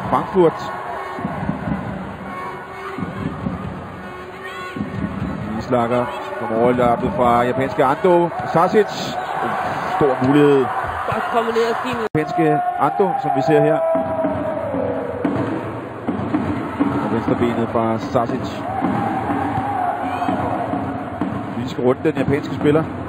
Frankfurt. Islager kommer overlappet fra japanske Ando. Sasic. Stor mulighed. Godt kombineret fint. Japanske Ando, som vi ser her. Og venstre benet fra Sasic. Vi skal runde den japanske spiller.